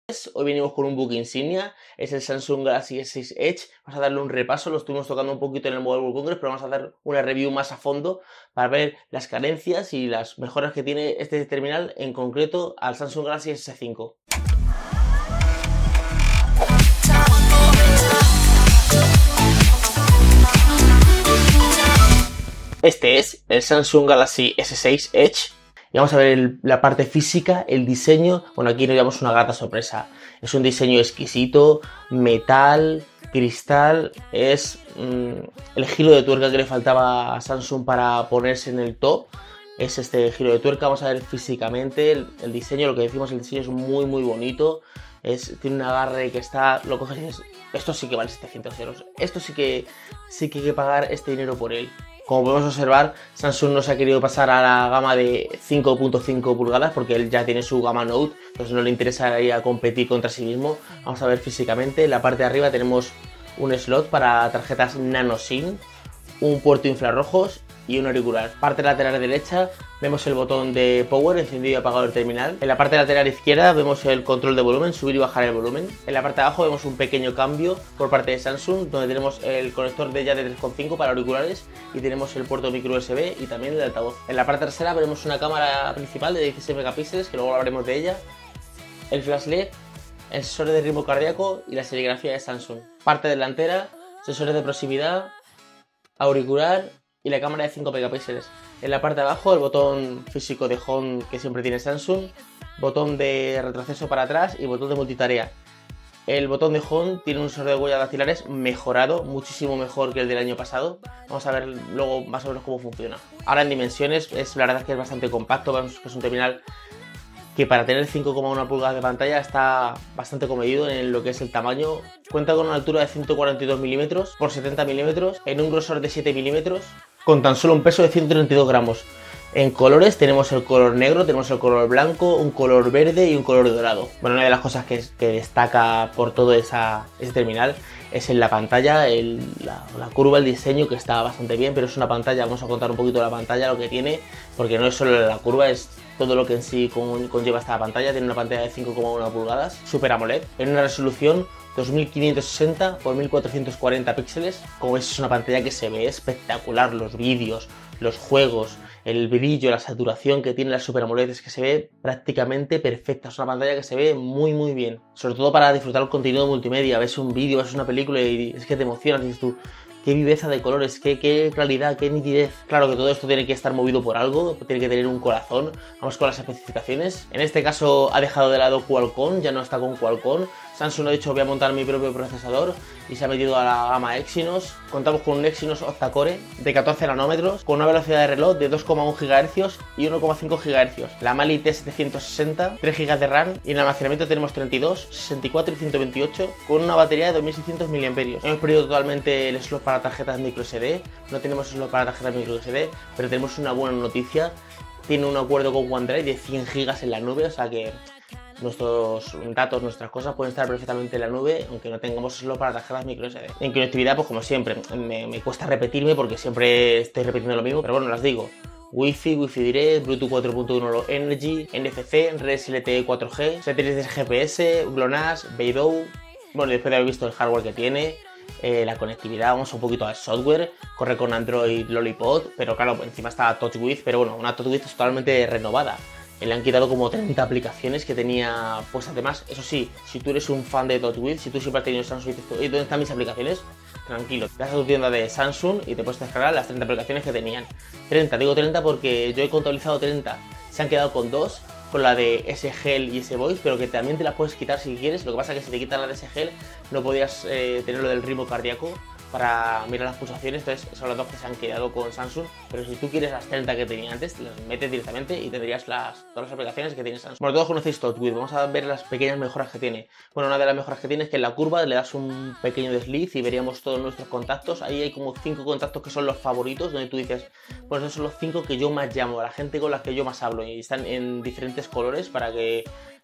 Hoy venimos con un book insignia, es el Samsung Galaxy S6 Edge. Vamos a darle un repaso, lo estuvimos tocando un poquito en el Mobile World Congress, pero vamos a dar una review más a fondo para ver las carencias y las mejoras que tiene este terminal, en concreto al Samsung Galaxy S5. Este es el Samsung Galaxy S6 Edge. Y vamos a ver la parte física, el diseño. Bueno, aquí nos llevamos una grata sorpresa. Es un diseño exquisito, metal, cristal. Es el giro de tuerca que le faltaba a Samsung para ponerse en el top. Es este giro de tuerca. Vamos a ver físicamente el diseño. Lo que decimos, el diseño es muy bonito. Tiene un agarre que está... Lo coges y dices, esto sí que vale 700 euros. Esto sí que hay que pagar este dinero por él. Como podemos observar, Samsung no se ha querido pasar a la gama de 5.5 pulgadas porque él ya tiene su gama Note, entonces no le interesa ir a competir contra sí mismo. Vamos a ver físicamente, en la parte de arriba tenemos un slot para tarjetas nano SIM, un puerto infrarrojos y un auricular. Parte lateral derecha vemos el botón de power, encendido y apagado el terminal. En la parte lateral izquierda vemos el control de volumen, subir y bajar el volumen. En la parte de abajo vemos un pequeño cambio por parte de Samsung, donde tenemos el conector de jack de 3.5 para auriculares y tenemos el puerto micro USB y también el altavoz. En la parte trasera veremos una cámara principal de 16 megapíxeles, que luego hablaremos de ella, el flash LED, el sensor de ritmo cardíaco y la serigrafía de Samsung. Parte delantera, sensores de proximidad, auricular y la cámara de 5 megapíxeles. En la parte de abajo el botón físico de Home que siempre tiene Samsung, botón de retroceso para atrás y botón de multitarea. El botón de Home tiene un sensor de huellas dactilares mejorado, muchísimo mejor que el del año pasado. Vamos a ver luego más o menos cómo funciona. Ahora en dimensiones, la verdad es que es bastante compacto, vemos que es un terminal que para tener 5,1 pulgadas de pantalla está bastante comedido en lo que es el tamaño. Cuenta con una altura de 142 milímetros por 70 milímetros, en un grosor de 7 milímetros, con tan solo un peso de 132 gramos. En colores tenemos el color negro, tenemos el color blanco, un color verde y un color dorado. Bueno, una de las cosas que destaca por todo ese terminal es en la pantalla, la curva, el diseño, que está bastante bien, pero es una pantalla, vamos a contar un poquito de la pantalla, lo que tiene, porque no es solo la curva, es todo lo que en sí conlleva esta pantalla. Tiene una pantalla de 5,1 pulgadas, Super AMOLED, en una resolución 2560 x 1440 píxeles. Como veis, es una pantalla que se ve espectacular. Los vídeos, los juegos, el brillo, la saturación que tiene la Super AMOLED es que se ve prácticamente perfecta. Es una pantalla que se ve muy bien, sobre todo para disfrutar el contenido multimedia. Ves un vídeo, ves una película y es que te emocionas y dices tú, qué viveza de colores, qué claridad, qué nitidez. Claro que todo esto tiene que estar movido por algo, tiene que tener un corazón. Vamos con las especificaciones. En este caso ha dejado de lado Qualcomm, ya no está con Qualcomm. Samsung ha dicho, voy a montar mi propio procesador y se ha metido a la gama Exynos. Contamos con un Exynos octa-core de 14 nanómetros, con una velocidad de reloj de 2,1 GHz y 1,5 GHz. La Mali T760, 3 GB de RAM y en almacenamiento tenemos 32, 64 y 128, con una batería de 2600 mAh. Hemos perdido totalmente el slot para tarjetas microSD, no tenemos slot para tarjetas microSD, pero tenemos una buena noticia. Tiene un acuerdo con OneDrive de 100 GB en la nube, o sea que nuestros datos, nuestras cosas pueden estar perfectamente en la nube, aunque no tengamos slot para tarjetas microSD. En conectividad, pues como siempre, me cuesta repetirme porque siempre estoy repitiendo lo mismo, pero bueno, las digo. Wi-Fi, Wi-Fi Direct, Bluetooth 4.1 Low Energy, NFC, Red LTE 4G, satélites GPS, GLONASS, Beidou. Bueno, después de haber visto el hardware que tiene, la conectividad, vamos un poquito al software, corre con Android Lollipop, pero claro, encima está TouchWiz, pero bueno, una TouchWiz totalmente renovada. Le han quitado como 30 aplicaciones que tenía puestas de más. Eso sí, si tú eres un fan de TouchWiz, si tú siempre has tenido Samsung y ¿dónde están mis aplicaciones? Tranquilo, te vas a tu tienda de Samsung y te puedes descargar las 30 aplicaciones que tenían. 30, digo 30 porque yo he contabilizado 30. Se han quedado con 2, con la de S-Gel y S-Voice, pero que también te las puedes quitar si quieres. Lo que pasa es que si te quitan la de S-Gel no podías tener lo del ritmo cardíaco para mirar las pulsaciones, entonces son las dos que se han quedado con Samsung, pero si tú quieres las 30 que tenía antes, las metes directamente y tendrías todas las aplicaciones que tiene Samsung. Bueno, todos conocéis TouchWiz, vamos a ver las pequeñas mejoras que tiene. Bueno, una de las mejoras que tiene es que en la curva le das un pequeño desliz y veríamos todos nuestros contactos. Ahí hay como 5 contactos que son los favoritos, donde tú dices, pues esos son los 5 que yo más llamo, a la gente con la que yo más hablo, y están en diferentes colores para que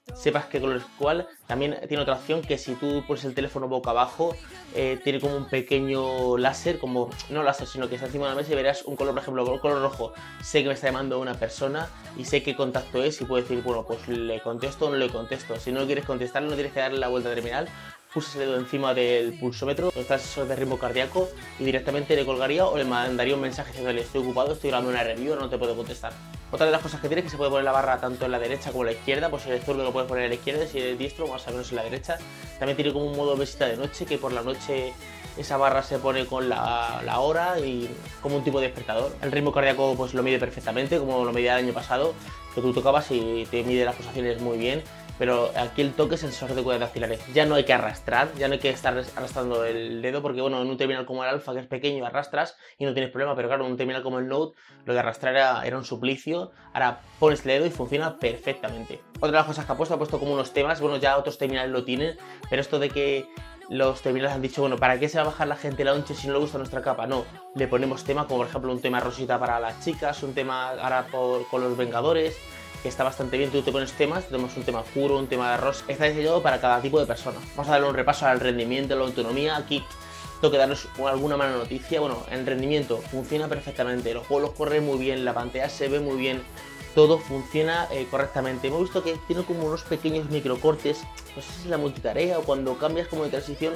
sepas qué color es cuál. También tiene otra opción que si tú pones el teléfono boca abajo, tiene como un pequeño láser, como no láser, sino que está encima de la mesa y verás un color, por ejemplo, el color rojo. Sé que me está llamando una persona y sé qué contacto es y puedo decir, bueno, pues le contesto o no le contesto. Si no quieres contestarle, no tienes que darle la vuelta al terminal. Pulsas el dedo encima del pulsómetro, donde está el sensor de ritmo cardíaco, y directamente le colgaría o le mandaría un mensaje diciéndole estoy ocupado, estoy grabando una review, no te puedo contestar. Otra de las cosas que tiene es que se puede poner la barra tanto en la derecha como en la izquierda, pues si eres zurdo lo puedes poner en la izquierda, si eres diestro más o menos en la derecha. También tiene como un modo visita de noche, que por la noche esa barra se pone con la hora y como un tipo de despertador. El ritmo cardíaco pues lo mide perfectamente, como lo medía el año pasado, que tú tocabas y te mide las pulsaciones muy bien. Pero aquí el toque es el sensor de huellas dactilares. Ya no hay que arrastrar, ya no hay que estar arrastrando el dedo, porque bueno, en un terminal como el Alpha, que es pequeño, arrastras y no tienes problema, pero claro, en un terminal como el Note, lo de arrastrar era un suplicio. Ahora pones el dedo y funciona perfectamente. Otra de las cosas que ha puesto como unos temas, bueno, ya otros terminales lo tienen, pero esto de que los terminales han dicho, bueno, ¿para qué se va a bajar la gente la onche si no le gusta nuestra capa? No, le ponemos tema, como por ejemplo un tema rosita para las chicas, un tema ahora con los Vengadores, que está bastante bien. Tú te pones temas, tenemos un tema oscuro, un tema de rosa, está diseñado para cada tipo de persona. Vamos a darle un repaso al rendimiento, a la autonomía. Aquí tengo que daros alguna mala noticia. Bueno, en rendimiento funciona perfectamente, los juegos los corren muy bien, la pantalla se ve muy bien, todo funciona correctamente. Hemos visto que tiene como unos pequeños microcortes, no sé si es la multitarea o cuando cambias como de transición,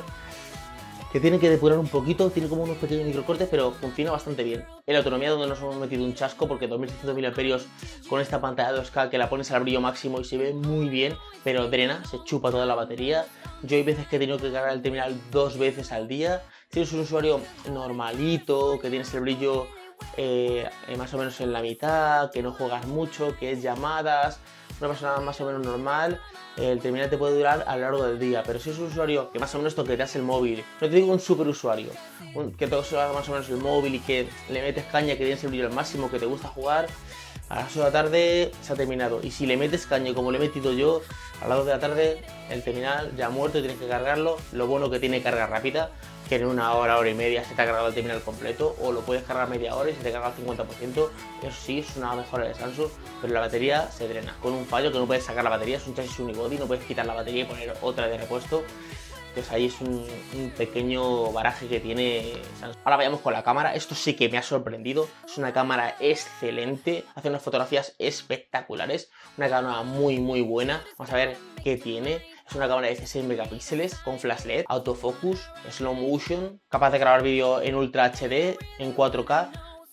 que tiene que depurar un poquito, tiene como unos pequeños microcortes, pero funciona bastante bien. En la autonomía donde nos hemos metido un chasco, porque 2600 mAh con esta pantalla 2K que la pones al brillo máximo y se ve muy bien, pero drena, se chupa toda la batería. Yo hay veces que he tenido que cargar el terminal 2 veces al día. Si eres un usuario normalito, que tienes el brillo más o menos en la mitad, que no juegas mucho, que es llamadas, una persona más o menos normal, el terminal te puede durar a lo largo del día. Pero si es un usuario que más o menos toqueteas el móvil, no te digo un super usuario, que toques más o menos el móvil y que le metes caña, que tienes el brillo al máximo, que te gusta jugar, a las 8 de la tarde se ha terminado. Y si le metes caña como le he metido yo, a las 2 de la tarde el terminal ya ha muerto y tienes que cargarlo. Lo bueno que tiene carga rápida, que en una hora, hora y media se te ha cargado el terminal completo, o lo puedes cargar media hora y se te carga el 50%. Eso sí, es una mejora de Samsung, pero la batería se drena con un fallo que no puedes sacar la batería, es un chasis unibody, no puedes quitar la batería y poner otra de repuesto. Entonces ahí es un pequeño baraje que tiene Samsung. Ahora vayamos con la cámara. Esto sí que me ha sorprendido. Es una cámara excelente, hace unas fotografías espectaculares, una cámara muy buena. Vamos a ver qué tiene. Es una cámara de 16 megapíxeles con flash LED, autofocus, slow motion, capaz de grabar vídeo en Ultra HD, en 4K,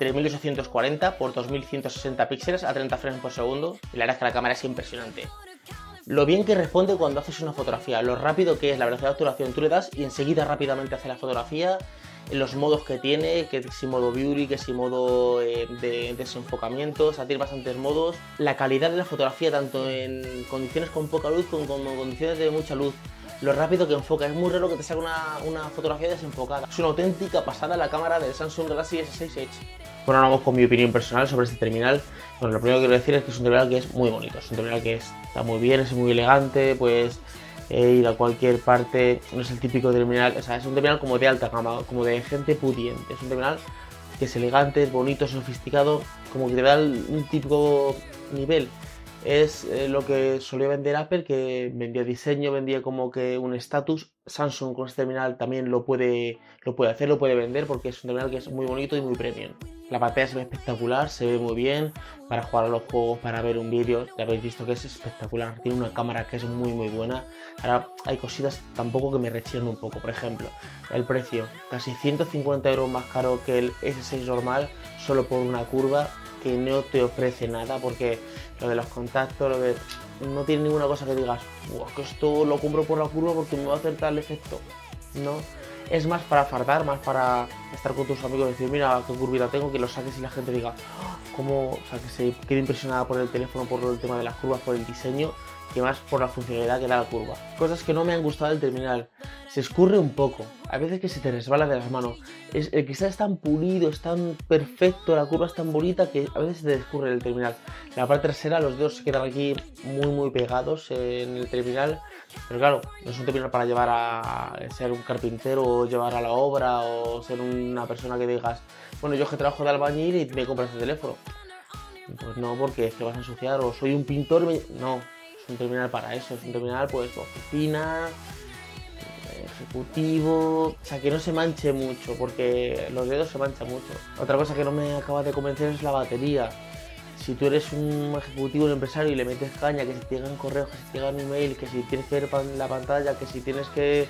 3840 x 2160 píxeles a 30 frames por segundo. Y la verdad es que la cámara es impresionante. Lo bien que responde cuando haces una fotografía, lo rápido que es, la velocidad de obturación, tú le das y enseguida rápidamente hace la fotografía, los modos que tiene, que si modo beauty, que si modo de desenfocamiento, o sea, tiene bastantes modos. La calidad de la fotografía, tanto en condiciones con poca luz como en condiciones de mucha luz, lo rápido que enfoca, es muy raro que te salga una fotografía desenfocada. Es una auténtica pasada la cámara del Samsung Galaxy S6 Edge. Bueno, ahora vamos con mi opinión personal sobre este terminal. Bueno, lo primero que quiero decir es que es un terminal que es muy bonito, es un terminal que está muy bien, es muy elegante, pues ir a cualquier parte, no es el típico terminal, o sea, es un terminal como de alta gama, como de gente pudiente, es un terminal que es elegante, es bonito, es sofisticado, como que te da un típico nivel. Es lo que solía vender Apple, que vendía diseño, vendía como que un estatus. Samsung con este terminal también lo puede hacer, lo puede vender, porque es un terminal que es muy bonito y muy premium. La pantalla se ve espectacular, se ve muy bien para jugar a los juegos, para ver un vídeo. Ya habéis visto que es espectacular, tiene una cámara que es muy buena. Ahora hay cositas tampoco que me rechinen un poco, por ejemplo, el precio, casi 150 euros más caro que el S6 normal, solo por una curva que no te ofrece nada, porque lo de los contactos, lo de... no tiene ninguna cosa que digas, que esto lo compro por la curva porque me va a hacer tal efecto. No, es más para fardar, más para estar con tus amigos y decir, mira qué curvita tengo, que lo saques y la gente diga, cómo, o sea, que se quede impresionada por el teléfono, por el tema de las curvas, por el diseño, que más por la funcionalidad que da la curva. Cosas que no me han gustado del terminal. Se escurre un poco, a veces que se te resbala de las manos. El cristal es tan pulido, es tan perfecto, la curva es tan bonita que a veces se te escurre el terminal. La parte trasera, los dedos se quedan aquí muy pegados en el terminal. Pero claro, no es un terminal para llevar a ser un carpintero o llevar a la obra o ser una persona que digas, bueno, yo que trabajo de albañil y me compro este teléfono. Pues no, porque te vas a ensuciar, o soy un pintor, no. Es Es un terminal para eso, es un terminal pues oficina, ejecutivo, o sea, que no se manche mucho, porque los dedos se manchan mucho. Otra cosa que no me acaba de convencer es la batería. Si tú eres un ejecutivo, un empresario y le metes caña, que si te llegan correos, que si te llegan email, que si tienes que ver la pantalla, que si tienes que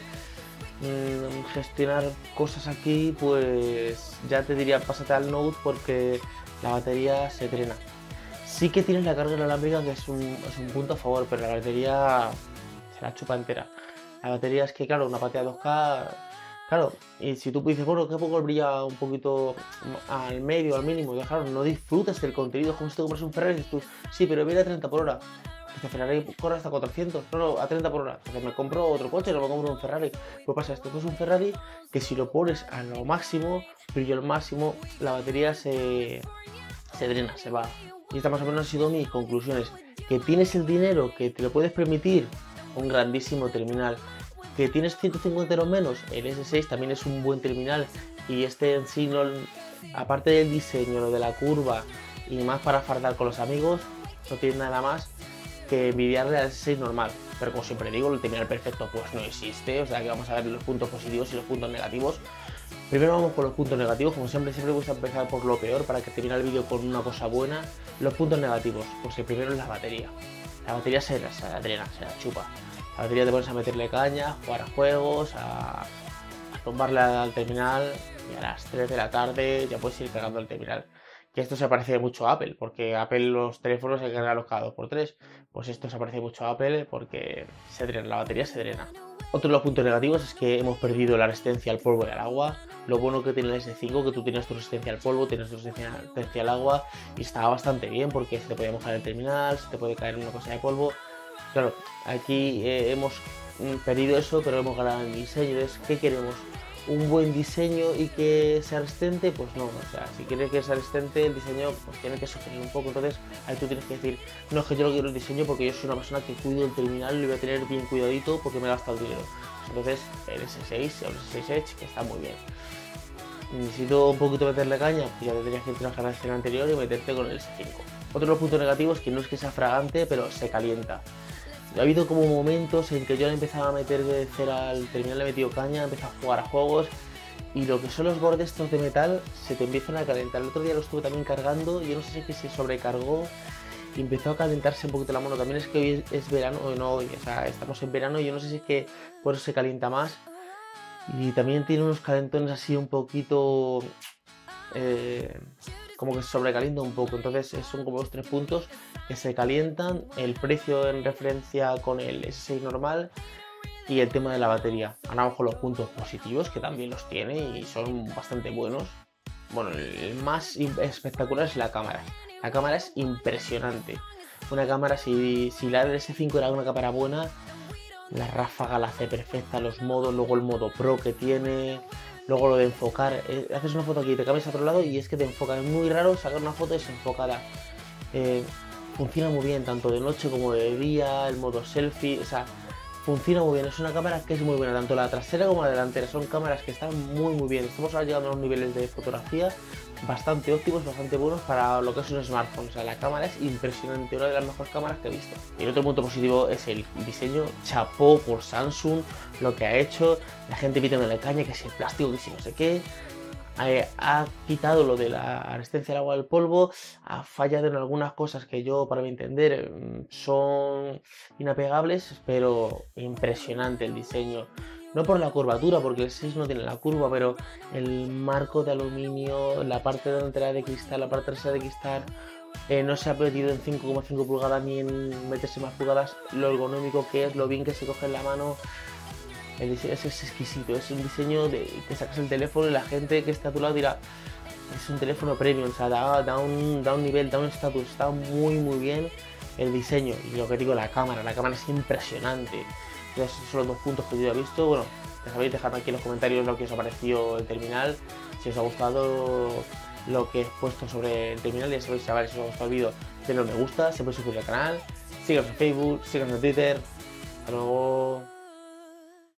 gestionar cosas aquí, pues ya te diría pásate al Note porque la batería se drena. Sí que tienes la carga inalámbrica, que es un punto a favor, pero la batería se la chupa entera. La batería es que, claro, una pantalla 2K, claro, y si tú dices, bueno, que poco brilla un poquito al medio, al mínimo, y claro, no disfrutas del contenido, es como si te compras un Ferrari y dices tú, sí, pero viene a 30 por hora. Este Ferrari corre hasta 400, no, a 30 por hora. Entonces me compro otro coche, no me compro un Ferrari. Pues pasa esto, es un Ferrari que si lo pones a lo máximo, brillo al máximo, la batería se drena, se va. Y estas más o menos han sido mis conclusiones. Que tienes el dinero, que te lo puedes permitir, un grandísimo terminal. Que tienes 150 euros menos, el S6 también es un buen terminal. Y este en sí, no, aparte del diseño, lo de la curva y más para fardar con los amigos, no tiene nada más que envidiarle al S6 normal. Pero como siempre digo, el terminal perfecto pues no existe. O sea que vamos a ver los puntos positivos y los puntos negativos. Primero vamos por los puntos negativos, como siempre me gusta empezar por lo peor para que termine el vídeo con una cosa buena. Los puntos negativos, pues el primero es la batería. La batería se la drena, se la chupa. La batería te pones a meterle caña, a jugar a juegos, a tumbarle al terminal y a las 3 de la tarde ya puedes ir cargando el terminal. Que esto se parece mucho a Apple, porque Apple los teléfonos hay que cargarlos cada 2x3. Pues esto se parece mucho a Apple porque se drena, la batería se drena. Otro de los puntos negativos es que hemos perdido la resistencia al polvo y al agua. Lo bueno que tiene el S5 que tú tienes tu resistencia al polvo, tienes tu resistencia al agua y está bastante bien porque se te puede mojar el terminal, se te puede caer una cosa de polvo. Claro, aquí hemos perdido eso, pero hemos ganado en diseño. Entonces, ¿qué queremos? ¿Un buen diseño y que sea resistente? Pues no, o sea, si quieres que sea resistente el diseño, pues tiene que sufrir un poco. Entonces ahí tú tienes que decir, no es que yo no quiero el diseño porque yo soy una persona que cuido el terminal y lo voy a tener bien cuidadito porque me he gastado el dinero. Entonces el S6 o el S6 Edge está muy bien. Necesito un poquito meterle caña, pues ya tendrías que ir a la generación anterior y meterte con el S5. Otro de los puntos negativos es que no es que sea fragante, pero se calienta. Ha habido como momentos en que yo le empezaba a meter cera al terminal, le he metido caña, he empezado a jugar a juegos y lo que son los bordes estos de metal se te empiezan a calentar. El otro día lo estuve también cargando, yo no sé si es que se sobrecargó y empezó a calentarse un poquito la mano. También es que hoy es verano, o no hoy, o sea, estamos en verano y yo no sé si es que por eso se calienta más. Y también tiene unos calentones así un poquito... como que se sobrecalienta un poco, entonces son como los 3 puntos que se calientan, el precio en referencia con el S6 normal y el tema de la batería. Ahora vamos con los puntos positivos, que también los tiene y son bastante buenos. Bueno, el más espectacular es la cámara. La cámara es impresionante. Una cámara, si la del S5 era una cámara buena, la ráfaga la hace perfecta, los modos, luego el modo Pro que tiene... Luego lo de enfocar, haces una foto aquí y te cambias a otro lado y es que te enfoca. Es muy raro sacar una foto desenfocada. Funciona muy bien, tanto de noche como de día, el modo selfie, o sea, funciona muy bien. Es una cámara que es muy buena, tanto la trasera como la delantera. Son cámaras que están muy bien. Estamos ahora llegando a unos niveles de fotografía bastante óptimos, bastante buenos para lo que es un smartphone. O sea, la cámara es impresionante, una de las mejores cámaras que he visto. Y el otro punto positivo es el diseño. Chapó por Samsung, lo que ha hecho. La gente pidiendo la caña, que si el plástico, que si no sé qué. Ha quitado lo de la resistencia al agua del polvo, ha fallado en algunas cosas que yo, para mi entender, son inapegables, pero impresionante el diseño. No por la curvatura, porque el 6 no tiene la curva, pero el marco de aluminio, la parte delantera de cristal, la parte trasera de cristal, no se ha metido en 5,5 pulgadas ni en meterse más pulgadas, lo ergonómico que es, lo bien que se coge en la mano. El diseño es exquisito, es un diseño de que sacas el teléfono y la gente que está a tu lado dirá, es un teléfono premium, o sea, da un nivel, da un estatus, está muy bien el diseño. Y lo que digo, la cámara es impresionante. Entonces, esos son los 2 puntos que yo he visto. Bueno, ya sabéis, dejadme aquí en los comentarios lo que os ha parecido el terminal, si os ha gustado lo que he puesto sobre el terminal. Ya sabéis, chavales, si os ha gustado el vídeo, denle un me gusta, se puede suscribir al canal, síganos en Facebook, síganos en Twitter. Hasta luego.